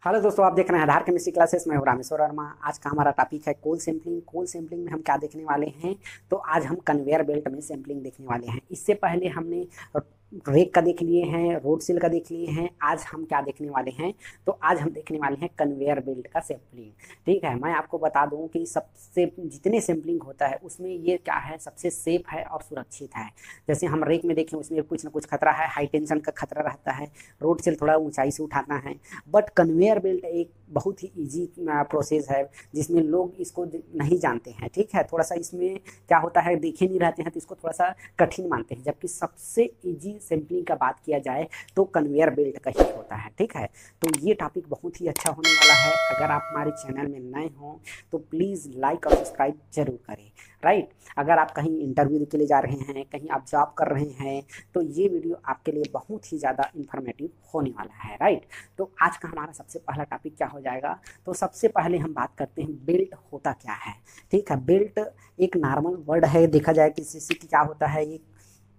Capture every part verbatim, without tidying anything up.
Hello दोस्तों, आप देख रहे हैं आधार केमिस्ट्री क्लासेस। मैं हूं रामेश्वर वर्मा। आज का हमारा टॉपिक है कोल सैंपलिंग। कोल सैंपलिंग में हम क्या देखने वाले हैं, तो आज हम कन्वेयर बेल्ट में सैंपलिंग देखने वाले हैं। इससे पहले हमने रेक का देख लिए हैं, रोड सील का देख लिए हैं। आज हम क्या देखने वाले हैं, तो आज हम देखने वाले हैं कन्वेयर बेल्ट का सैंपलिंग। ठीक है, मैं आपको बता दूं कि सबसे जितने सैंपलिंग होता है उसमें ये क्या है, सबसे सेफ है और सुरक्षित है। जैसे हम रेक में देखें, उसमें कुछ ना कुछ खतरा है, हाई टेंशन का खतरा रहता है, रोड सील थोड़ा ऊंचाई से उठाना है। बट कन्वेयर बेल्ट एक बहुत ही इजी प्रोसेस है जिसमें लोग इसको नहीं जानते हैं। ठीक है, थोड़ा सा इसमें क्या होता है, देखे नहीं रहते हैं तो इसको थोड़ा सा कठिन मानते हैं, जबकि सबसे इजी सैंपलिंग का बात किया जाए तो कन्वेयर बेल्ट का ही होता है। ठीक है, तो ये टॉपिक बहुत ही अच्छा होने वाला है। अगर आप हमारे चैनल में नए हों तो प्लीज़ लाइक और सब्सक्राइब जरूर करें। राइट, अगर आप कहीं इंटरव्यू के लिए जा रहे हैं, कहीं आप जॉब कर रहे हैं, तो ये वीडियो आपके लिए बहुत ही ज़्यादा इंफॉर्मेटिव होने वाला है। राइट, तो आज का हमारा सबसे पहला टॉपिक क्या हो जाएगा, तो सबसे पहले हम बात करते हैं बेल्ट होता क्या है। ठीक है, बेल्ट एक नॉर्मल वर्ड है, देखा जाए किसी से क्या होता है, ये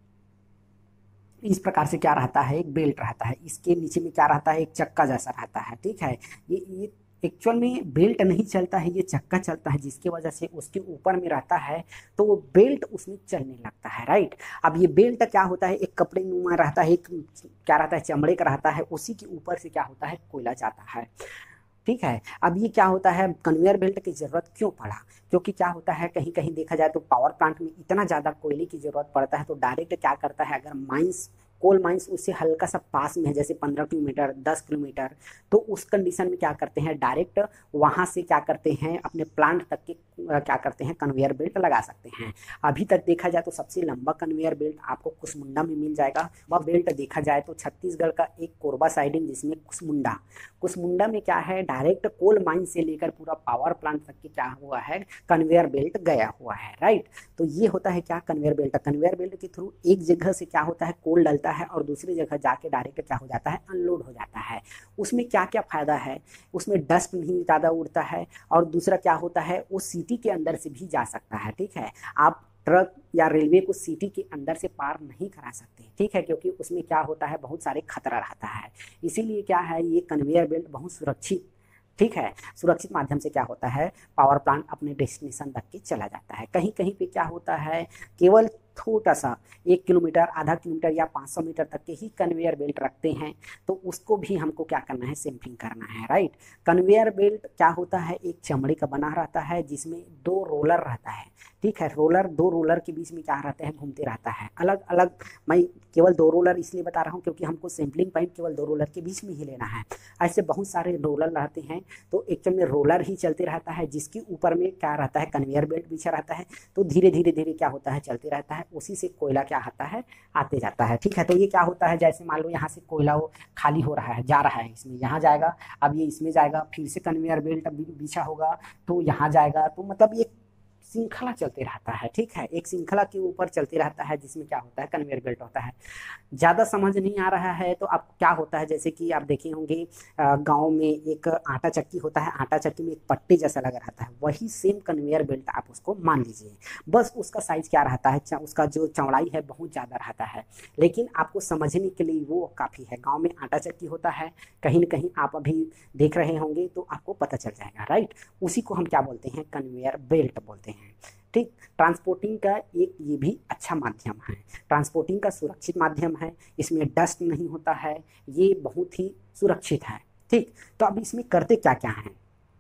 इस प्रकार से क्या रहता है, एक बेल्ट रहता है, इसके नीचे में क्या रहता है, एक चक्का जैसा रहता है। ठीक है, ये ये एक्चुअल में बेल्ट नहीं चलता है, ये चक्का चलता है, जिसकी वजह से उसके ऊपर में रहता है तो वो बेल्ट उसमें चलने लगता है। राइट, अब ये बेल्ट क्या होता है, एक कपड़े नुमा रहता है, एक क्या रहता है, चमड़े का रहता है, उसी के ऊपर से क्या होता है, कोयला जाता है। ठीक है, अब ये क्या होता है, कन्वेयर बेल्ट की ज़रूरत क्यों पड़ा, क्योंकि क्या होता है, कहीं कहीं देखा जाए तो पावर प्लांट में इतना ज़्यादा कोयले की ज़रूरत पड़ता है, तो डायरेक्ट क्या करता है, अगर माइंस कोल माइंस उससे हल्का सा पास में है, जैसे पंद्रह किलोमीटर दस किलोमीटर, तो उस कंडीशन में क्या करते हैं, डायरेक्ट वहाँ से क्या करते हैं, अपने प्लांट तक के क्या करते हैं, कन्वेयर बेल्ट लगा सकते हैं। अभी तक देखा जाए तो सबसे लंबा कन्वेयर बेल्ट आपको कुसमुंडा में मिल जाएगा। वह बेल्ट देखा जाए तो छत्तीसगढ़ का एक कोरबा साइडिंग, जिसमें कुसमुंडा कुसमुंडा में क्या है, डायरेक्ट कोल माइन से लेकर पूरा पावर प्लांट तक के क्या हुआ है, कन्वेयर बेल्ट गया हुआ है। राइट, तो ये होता है क्या, कन्वेयर बेल्ट। कन्वेयर बेल्ट के थ्रू एक जगह से क्या होता है, कोल डलता है और दूसरी जगह जाके डायरेक्ट क्या हो जाता है, अनलोड हो जाता है। उसमें क्या क्या फायदा है, उसमें डस्ट नहीं ज़्यादा उड़ता है, और दूसरा क्या होता है, वो सिटी के अंदर से भी जा सकता है। ठीक है, आप ट्रक या रेलवे को सिटी के अंदर से पार नहीं करा सकते। ठीक है, क्योंकि उसमें क्या होता है, बहुत सारे खतरा रहता है। इसीलिए क्या है, ये कन्वेयर बेल्ट बहुत सुरक्षित, ठीक है, सुरक्षित माध्यम से क्या होता है, पावर प्लांट अपने डेस्टिनेशन तक के चला जाता है। कहीं कहीं पे क्या होता है, केवल छोटा सा एक किलोमीटर आधा किलोमीटर या पाँच सौ मीटर तक के ही कन्वेयर बेल्ट रखते हैं, तो उसको भी हमको क्या करना है, सैंपलिंग करना है। राइट, कन्वेयर बेल्ट क्या होता है, एक चमड़े का बना रहता है, जिसमें दो रोलर रहता है। ठीक है, रोलर दो रोलर के बीच में क्या रहता है, घूमते रहता है अलग अलग। मैं केवल दो रोलर इसलिए बता रहा हूँ क्योंकि हमको सैंपलिंग पॉइंट केवल दो रोलर के बीच में ही लेना है। ऐसे बहुत सारे रोलर रहते हैं, तो एक्चुअल में रोलर ही चलते रहता है, जिसके ऊपर में क्या रहता है, कन्वेयर बेल्ट बिछा रहता है, तो धीरे धीरे धीरे क्या होता है, चलते रहता है, उसी से कोयला क्या आता है, आते जाता है। ठीक है, तो ये क्या होता है, जैसे मान लो यहाँ से कोयला वो खाली हो रहा है, जा रहा है, इसमें यहाँ जाएगा, अब ये इसमें जाएगा, फिर से कन्वेयर बेल्ट बिछा होगा तो यहाँ जाएगा, तो मतलब ये श्रृंखला चलते रहता है। ठीक है, एक श्रृंखला के ऊपर चलते रहता है, जिसमें क्या होता है, कन्वेयर बेल्ट होता है। ज़्यादा समझ नहीं आ रहा है तो अब क्या होता है, जैसे कि आप देखे होंगे गांव में एक आटा चक्की होता है, आटा चक्की में एक पट्टे जैसा लगा रहता है, वही सेम कन्वेयर बेल्ट आप उसको मान लीजिए। बस उसका साइज क्या रहता है, उसका जो चौड़ाई है बहुत ज़्यादा रहता है, लेकिन आपको समझने के लिए वो काफ़ी है। गाँव में आटा चक्की होता है, कहीं ना कहीं आप अभी देख रहे होंगे तो आपको पता चल जाएगा। राइट, उसी को हम क्या बोलते हैं, कन्वेयर बेल्ट बोलते हैं। ठीक, ट्रांसपोर्टिंग का एक ये भी अच्छा माध्यम है, ट्रांसपोर्टिंग का सुरक्षित माध्यम है, इसमें डस्ट नहीं होता है, ये बहुत ही सुरक्षित है। ठीक, तो अब इसमें करते क्या क्या हैं,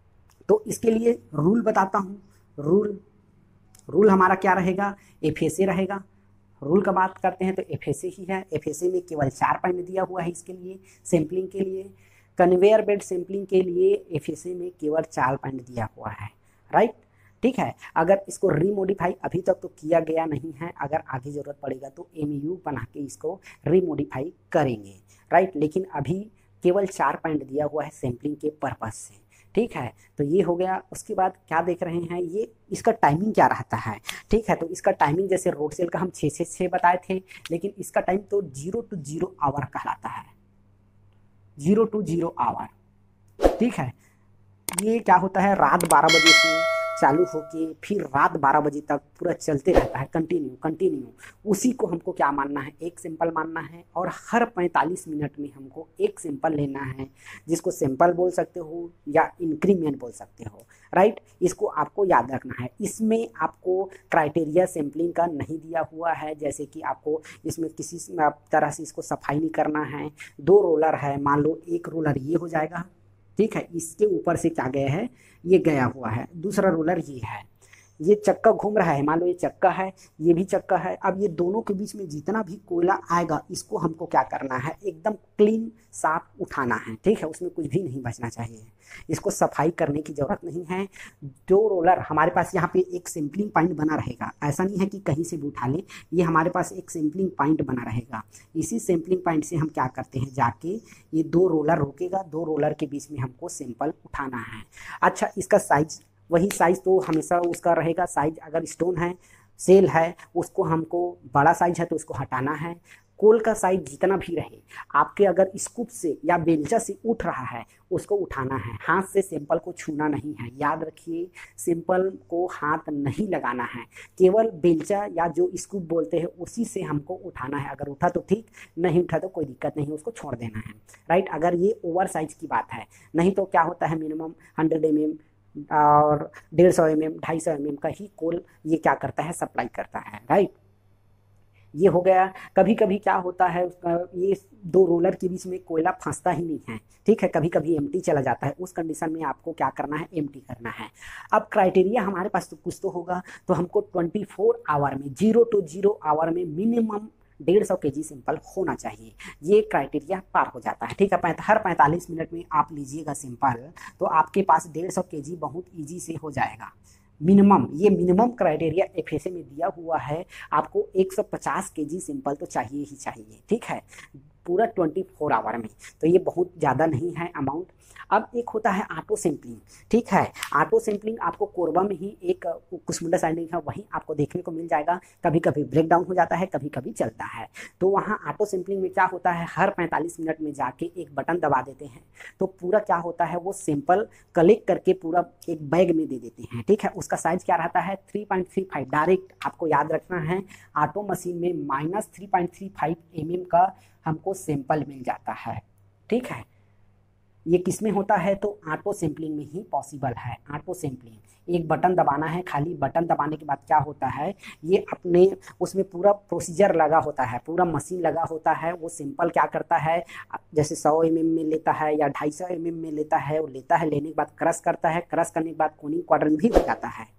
तो इसके लिए रूल बताता हूँ। रूल रूल हमारा क्या रहेगा, एफ एस ए रहेगा। रूल का बात करते हैं तो एफ एस ए ही है। एफ एस ए में केवल चार पॉइंट दिया हुआ है इसके लिए, सैंपलिंग के लिए। कन्वेयर बेल्ट सैंपलिंग के लिए एफ एस ए में केवल चार पॉइंट दिया हुआ है। राइट, ठीक है, अगर इसको रीमोडिफाई अभी तक तो किया गया नहीं है, अगर आगे ज़रूरत पड़ेगा तो एमयू बना के इसको रीमोडिफाई करेंगे। राइट, लेकिन अभी केवल चार पॉइंट दिया हुआ है सैंपलिंग के पर्पस से। ठीक है, तो ये हो गया। उसके बाद क्या देख रहे हैं, ये इसका टाइमिंग क्या रहता है। ठीक है, तो इसका टाइमिंग जैसे रोड सेल का हम छः से छः बताए थे, लेकिन इसका टाइम तो जीरो टू जीरो आवर कहलाता है, जीरो टू जीरो आवर। ठीक है, ये क्या होता है, रात बारह बजे से चालू होके फिर रात बारह बजे तक पूरा चलते रहता है, कंटिन्यू कंटिन्यू। उसी को हमको क्या मानना है, एक सैंपल मानना है, और हर पैंतालीस मिनट में हमको एक सैंपल लेना है, जिसको सैंपल बोल सकते हो या इंक्रीमेंट बोल सकते हो, राइट। इसको आपको याद रखना है। इसमें आपको क्राइटेरिया सैंपलिंग का नहीं दिया हुआ है, जैसे कि आपको इसमें किसी तरह से इसको सफाई नहीं करना है। दो रोलर है, मान लो एक रोलर ये हो जाएगा, ठीक है, इसके ऊपर से क्या गया है, ये गया हुआ है, दूसरा रोलर ये है, ये चक्का घूम रहा है, मान लो ये चक्का है, ये भी चक्का है। अब ये दोनों के बीच में जितना भी कोयला आएगा इसको हमको क्या करना है, एकदम क्लीन साफ उठाना है, ठीक है, उसमें कुछ भी नहीं बचना चाहिए। इसको सफाई करने की जरूरत नहीं है। दो रोलर हमारे पास यहाँ पे एक सैंपलिंग पॉइंट बना रहेगा, ऐसा नहीं है कि कहीं से भी उठा लें, ये हमारे पास एक सैंपलिंग पॉइंट बना रहेगा। इसी सैंपलिंग पॉइंट से हम क्या करते हैं, जाके ये दो रोलर रोकेगा, दो रोलर के बीच में हमको सैंपल उठाना है। अच्छा, इसका साइज वही साइज तो हमेशा उसका रहेगा। साइज अगर स्टोन है, सेल है, उसको हमको बड़ा साइज है तो उसको हटाना है। कोल का साइज जितना भी रहे, आपके अगर स्कूप से या बेलचा से उठ रहा है उसको उठाना है, हाथ से सैंपल को छूना नहीं है। याद रखिए, सैंपल को हाथ नहीं लगाना है, केवल बेलचा या जो स्कूप बोलते हैं उसी से हमको उठाना है। अगर उठा तो ठीक, नहीं उठा तो कोई दिक्कत नहीं, उसको छोड़ देना है, राइट। अगर ये ओवर साइज की बात है, नहीं तो क्या होता है, मिनिमम हंड्रेड एम एम और डेढ़ सौ एम एम ढाई सौ एम एम का ही कोल ये क्या करता है, सप्लाई करता है, राइट। ये हो गया। कभी कभी क्या होता है, ये दो रोलर के बीच में कोयला फंसता ही नहीं है, ठीक है, कभी कभी एम्प्टी चला जाता है। उस कंडीशन में आपको क्या करना है, एम्प्टी करना है। अब क्राइटेरिया हमारे पास तो कुछ तो होगा, तो हमको ट्वेंटी फोर आवर में, जीरो टू जीरो आवर में मिनिमम डेढ़ सौ के जी सिंपल होना चाहिए। ये क्राइटेरिया पार हो जाता है, ठीक है। हर पैंतालीस मिनट में आप लीजिएगा सिंपल, तो आपके पास डेढ़ सौ के जी बहुत ईजी से हो जाएगा। मिनिमम, ये minimum criteria F S A में दिया हुआ है। आपको एक सौ पचास के जी सिंपल तो चाहिए ही चाहिए, ठीक है, पूरा ट्वेंटी फोर आवर में, तो ये बहुत ज़्यादा नहीं है अमाउंट। अब एक होता है ऑटो सैंपलिंग, ठीक है। ऑटो सैंपलिंग आपको कोरबा में ही एक कुसमुंडा साइडिंग है, वहीं आपको देखने को मिल जाएगा। कभी कभी ब्रेक डाउन हो जाता है, कभी कभी चलता है। तो वहाँ ऑटो सैंपलिंग में क्या होता है, हर पैंतालीस मिनट में जाके एक बटन दबा देते हैं, तो पूरा क्या होता है, वो सैंपल कलेक्ट करके पूरा एक बैग में दे देते हैं, ठीक है। उसका साइज क्या रहता है, three point three five. Direct आपको याद रखना है, ऑटो मशीन में minus three point three five M M का हमको सैंपल मिल जाता है, ठीक है। ये किस में होता है, तो ऑटो सैंपलिंग में ही पॉसिबल है। ऑटो सैंपलिंग एक बटन दबाना है, खाली बटन दबाने के बाद क्या होता है, ये अपने उसमें पूरा प्रोसीजर लगा होता है, पूरा मशीन लगा होता है। वो सैंपल क्या करता है, जैसे सौ एम एम में लेता है या ढाई सौ एम एम में लेता है, वो लेता है, लेने के बाद क्रश करता है, क्रश करने के बाद कोनिंग क्वाड्रेंट भी हो जाता है,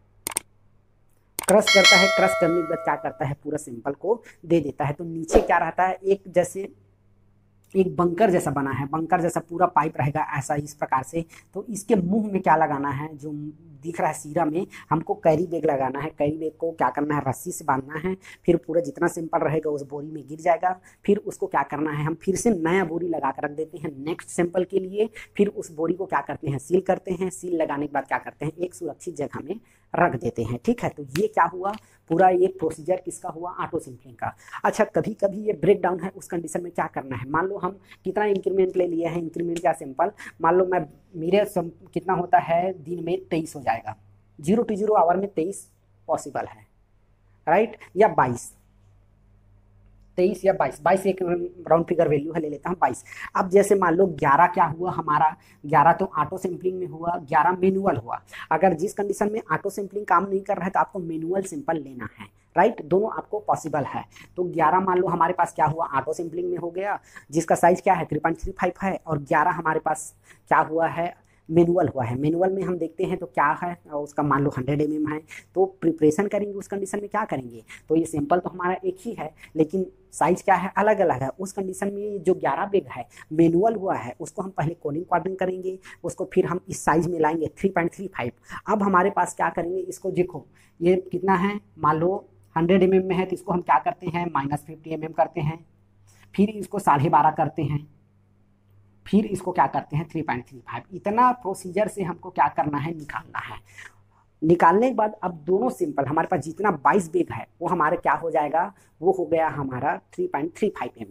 क्रश करता है, क्रश करने के बाद क्या करता है, पूरा सैंपल को दे देता है। तो नीचे क्या रहता है, एक जैसे एक बंकर जैसा बना है, बंकर जैसा पूरा पाइप रहेगा ऐसा, इस प्रकार से। तो इसके मुंह में क्या लगाना है, जो दिख रहा है सीरा में, हमको कैरी बैग लगाना है। कैरी बैग को क्या करना है, रस्सी से बांधना है, फिर पूरा जितना सैंपल रहेगा उस बोरी में गिर जाएगा। फिर उसको क्या करना है, हम फिर से नया बोरी लगा कर रख देते हैं नेक्स्ट सैंपल के लिए। फिर उस बोरी को क्या करते हैं, सील करते हैं। सील लगाने के बाद क्या करते हैं, एक सुरक्षित जगह में रख देते हैं, ठीक है। तो ये क्या हुआ, पूरा ये प्रोसीजर किसका हुआ, ऑटो सैंपलिंग का। अच्छा, कभी कभी ये ब्रेक डाउन है, उस कंडीशन में क्या करना है, मान लो हम कितना इंक्रीमेंट ले लिए हैं, इंक्रीमेंट का सैंपल मान लो मैं मेरे कितना होता है, दिन में तेईस हो जाएगा, जीरो टू जीरो आवर में तेईस पॉसिबल है, राइट, या बाईस, तेईस या बाईस, बाईस एक राउंड फिगर वैल्यू है, ले लेता हूँ बाईस। अब जैसे मान लो ग्यारह क्या हुआ हमारा, ग्यारह तो ऑटो सैंपलिंग में हुआ, ग्यारह मैनुअल हुआ। अगर जिस कंडीशन में ऑटो सैंपलिंग काम नहीं कर रहा है तो आपको मैनुअल सैंपल लेना है, राइट, दोनों आपको पॉसिबल है। तो ग्यारह मान लो हमारे पास क्या हुआ, ऑटो सैंपलिंग में हो गया, जिसका साइज क्या है, थ्री पॉइंट थ्री फाइव है, और ग्यारह हमारे पास क्या हुआ है, मैनुअल हुआ है। मैनुअल में हम देखते हैं तो क्या है, उसका मान लो हंड्रेड एम एम है। तो प्रिपरेशन करेंगे उस कंडीशन में क्या करेंगे, तो ये सैंपल तो हमारा एक ही है, लेकिन साइज क्या है, अलग अलग है। उस कंडीशन में जो ग्यारह बैग है मैनुअल हुआ है, उसको हम पहले कोनिंग क्वाड्रेंट करेंगे, उसको फिर हम इस साइज में लाएंगे थ्री पॉइंट थ्री फाइव। अब हमारे पास क्या करेंगे, इसको देखो ये कितना है, मान लो हंड्रेड एम एम में है, तो इसको हम क्या करते हैं, माइनस फिफ्टी एम एम करते हैं, फिर इसको साढ़े बारह करते हैं, फिर इसको क्या करते हैं, थ्री पॉइंट थ्री फाइव। इतना प्रोसीजर से हमको क्या करना है, निकालना है। निकालने के बाद अब दोनों सिंपल हमारे पास जितना बाईस बैग है वो हमारे क्या हो जाएगा, वो हो गया हमारा three point three five M M,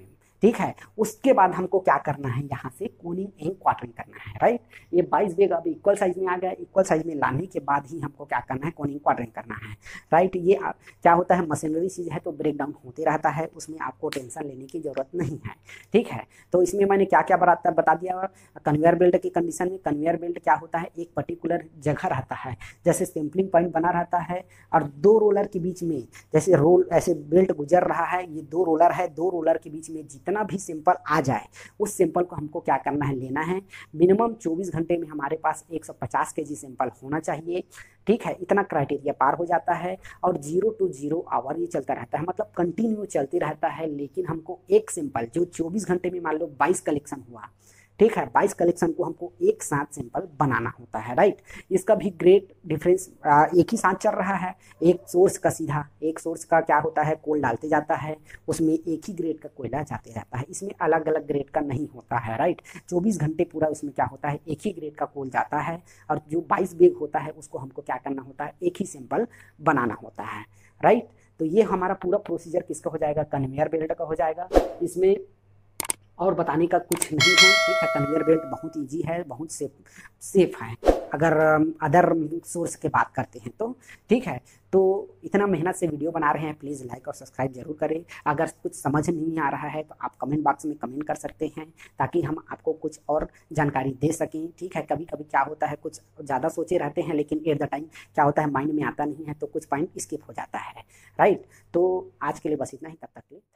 ठीक है। उसके बाद हमको क्या करना है, यहाँ से कोनिंग एंड क्वार्टरिंग करना है, राइट। ये बाईस बेग अब इक्वल साइज में आ गया, इक्वल साइज में लाने के बाद ही हमको क्या करना है, कोनिंग क्वार्टरिंग करना है, राइट। ये क्या होता है, मशीनरी चीज़ है तो ब्रेक डाउन होते रहता है, उसमें आपको टेंशन लेने की जरूरत नहीं है, ठीक है। तो इसमें मैंने क्या क्या बता बता दिया। कन्वेयर बेल्ट की कंडीशन में कन्वेयर बेल्ट क्या होता है, एक पर्टिकुलर जगह रहता है, जैसे सैंपलिंग पॉइंट बना रहता है और दो रोलर के बीच में जैसे रोल ऐसे बेल्ट गुजर रहा है, ये दो रोलर है, दो रोलर के बीच में जितना भी सैंपल आ जाए उस सैंपल को हमको क्या करना है, लेना है। मिनिमम चौबीस घंटे में हमारे पास एक सौ पचास केजी सैंपल होना चाहिए, ठीक है। इतना क्राइटेरिया पार हो जाता है और जीरो टू जीरो आवर ये चलता रहता है, मतलब कंटिन्यू चलते रहता है। लेकिन हमको एक सैंपल जो चौबीस घंटे में मान लो बाईस कलेक्शन हुआ, ठीक है, बाईस कलेक्शन को हमको एक साथ सैंपल बनाना होता है, राइट। इसका भी ग्रेट डिफरेंस, एक ही साथ चल रहा है, एक सोर्स का सीधा, एक सोर्स का क्या होता है, कोल डालते जाता है, उसमें एक ही ग्रेड का कोयला जाते जाता है, इसमें अलग अलग ग्रेड का नहीं होता है, राइट। चौबीस घंटे पूरा उसमें क्या होता है, एक ही ग्रेड का कोल जाता है और जो बाईस बेग होता है उसको हमको क्या करना होता है, एक ही सैंपल बनाना होता है, राइट। तो ये हमारा पूरा प्रोसीजर किसका हो जाएगा, कन्वेयर बेल्ट का हो जाएगा। इसमें और बताने का कुछ नहीं है, ठीक है। कन्वेयर बेल्ट बहुत इजी है, बहुत सेफ सेफ है अगर अदर सोर्स की बात करते हैं तो, ठीक है। तो इतना मेहनत से वीडियो बना रहे हैं, प्लीज़ लाइक और सब्सक्राइब जरूर करें। अगर कुछ समझ नहीं आ रहा है तो आप कमेंट बॉक्स में कमेंट कर सकते हैं ताकि हम आपको कुछ और जानकारी दे सकें, ठीक है। कभी कभी क्या होता है, कुछ ज़्यादा सोचे रहते हैं लेकिन एट द टाइम क्या होता है, माइंड में आता नहीं है तो कुछ पॉइंट स्किप हो जाता है, राइट। तो आज के लिए बस इतना ही, तब तक के लिए।